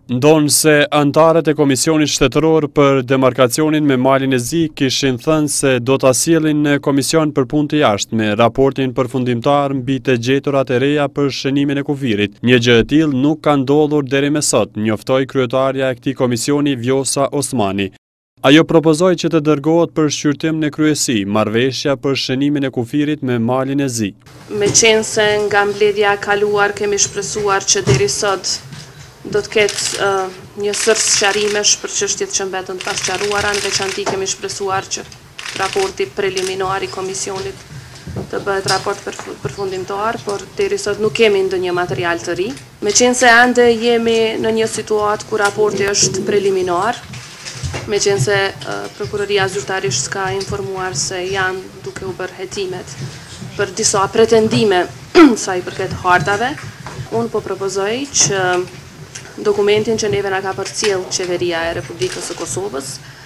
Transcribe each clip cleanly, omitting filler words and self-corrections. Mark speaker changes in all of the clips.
Speaker 1: Ndonë se antarët e Komisionit Shtetëror për demarkacionin me malin e Zi kishin thënë se do ta sjellin në Komision për Punë të Jashtme raportin përfundimtar mbi të gjeturat e reja për shënimin e kufirit. Një gjë e tillë nuk ka ndodhur deri më sot, njoftoi kryetarja e këtij komisioni Vjosa Osmani. Ajo propozoi që të dërgohet për shqyrtim në kryesi marrëveshja për shënimin e kufirit me malin e Zi.
Speaker 2: Meqense nga mbledhja e kaluar kemi shpresuar që deri sot do të ketë një sërs sqarimesh për çështjet që mbetën të pasqaruara, në veçanti kemi shpresuar që raporti preliminar i komisionit të bëhet raport përfundimtar, por deri sot nuk kemi ndonjë material të ri. Meqense ende jemi në një situatë ku raporti është preliminar, meqense prokuroria zyrtarisht ka informuar se janë duke u bërë hetimet për disa pretendime sa i përket hartave, unë po propozoj që dokumentin që neve na ka përcjell Qeveria e Republikës së Kosovës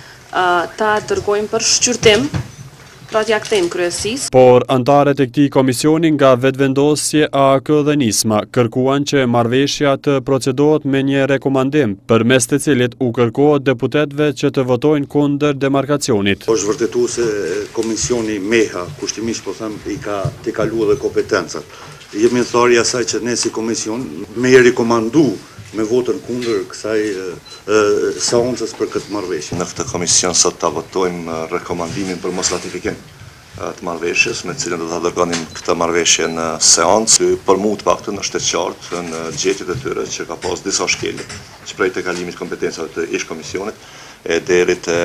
Speaker 2: ta dërgojmë për shqyrtim, pra t'ja kthejmë kryesisë.
Speaker 1: Por antarët e këtij komisioni nga vetvendosje AK dhe Nisma kërkuan që marrëveshja të procedohet me një rekomandim, përmes të cilit u kërkohet deputetëve që të votojnë kundër demarkacionit.
Speaker 3: Është vërtetuar se komisioni MEHA kushtimisht po them i ka të kaluar dhe kompetencat. Jemi thori asaj që ne si komision me rekomandu me votën kundër kësaj seancës për këtë marrëveshje.
Speaker 4: Në këtë komision sot ta votojmë rekomandimin për mos ratifikim të marrëveshjes, me cilën do ta dërgonim këtë marrëveshje në seancë. Për mua të paktën është e qartë në gjetjet e tyre që ka pas disa shkelje, që prej të kalimit kompetencave të ish komisionit e deri te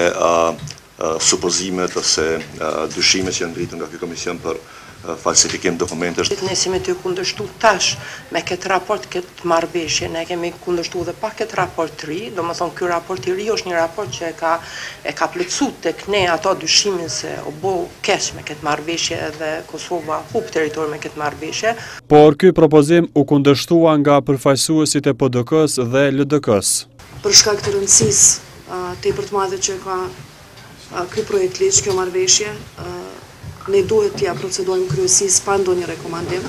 Speaker 4: supozimet ose dyshimet që janë ngritur nga ky komision për falsifikim dokumentesh.
Speaker 5: Ne si me ty kundërshtu tash me këtë raport, këtë marrëveshje, ne kemi kundërshtu dhe pa këtë raport të ri, domethënë ky raport i ri është një raport që e ka plotësuar tek ne ato dyshimin se u bë keq me këtë marrëveshje dhe Kosova hub territor me këtë marrëveshje.
Speaker 1: Por ky propozim u kundërshtua nga përfaqësuesit e PDK-s dhe LDK-s.
Speaker 6: Për shkak të rëndësisë tepër të madhe që ka ky projekt ligj, kjo marrëveshje, ne duhet t'ja procedojmë kryesisë pa ndonjë rekomandim,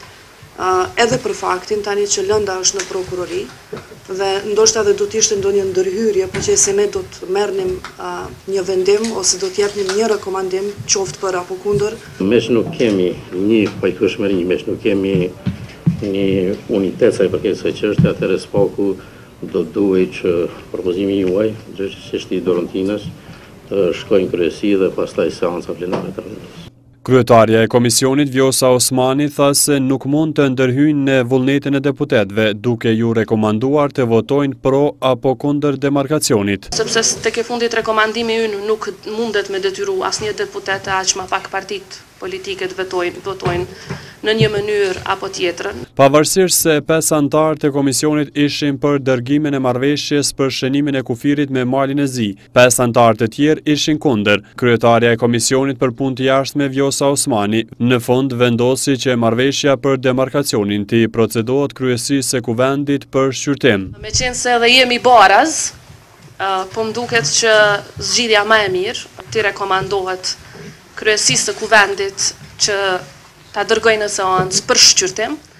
Speaker 6: edhe për faktin tani që lënda është në prokurori dhe ndoshta edhe do t'ishte ndonjë ndërhyrje, por që se ne do të merrnim një vendim ose do t'japnim një rekomandim qoftë për apo kundër.
Speaker 7: Mesh nuk kemi një pajtueshmëri, mesh nuk kemi një unitet sa i përket kësaj çështje, atëherë spaku do duhej që propozimi juaj, çështja e Dorontinës, të shkojnë kryesi dhe pastaj seanca plenare të rëndës.
Speaker 1: Kryetarja e komisionit Vjosa Osmani tha se nuk mund të ndërhyjnë në vullnetin e deputetëve, duke ju rekomanduar të votojnë pro apo kundër demarkacionit.
Speaker 2: Sepse tek e fundit rekomandimi ynë nuk mundet me detyru asnjë deputet aq më pak partitë politike të votojnë në një mënyrë apo tjetrën.
Speaker 1: Pavarësisht se 5 antarët e komisionit ishin për dërgimin e marrëveshjes për shënimin e kufirit me malin e Zi, 5 antarët e tjerë ishin kundër. Kryetarja e Komisionit për Punë të Jashtme Vjosa Osmani në fund vendosi që marrëveshja për demarkacionin të procedohet kryesisë së kuvendit për shqyrtim.
Speaker 2: Meqense edhe jemi baraz, po m'duket që zgjidhja më e mirë t'i rekomandohet kryesisë së kuvendit që ta dërgojnë në seancë për shqyrtim.